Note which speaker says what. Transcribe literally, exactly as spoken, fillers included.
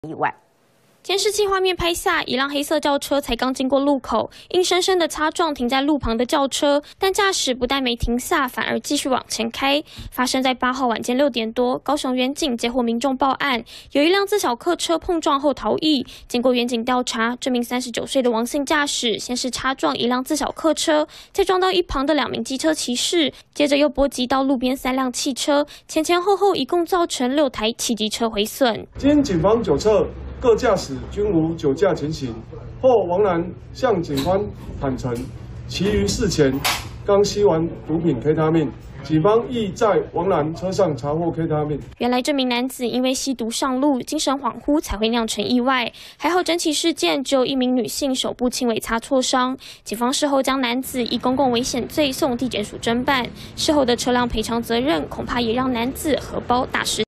Speaker 1: 意外。
Speaker 2: 监视器画面拍下，一辆黑色轿车才刚经过路口，硬生生的擦撞停在路旁的轿车，但驾驶不但没停下，反而继续往前开。发生在八号晚间六点多，高雄远警接获民众报案，有一辆自小客车碰撞后逃逸。经过远警调查，这名三十九岁的王姓驾驶先是擦撞一辆自小客车，再撞到一旁的两名机车骑士，接着又波及到路边三辆汽车，前前后后一共造成六台汽机车毁损。
Speaker 3: 经警方酒测。 各驾驶均无酒驾情形，后王男向警方坦承，其余事前刚吸完毒品 K 他命。 警方亦在王男车上查获 K 他命。
Speaker 2: 原来这名男子因为吸毒上路，精神恍惚才会酿成意外。还好整起事件只有一名女性手部轻微擦挫伤。警方事后将男子以公共危险罪送地检署侦办。事后的车辆赔偿责任，恐怕也让男子荷包大失。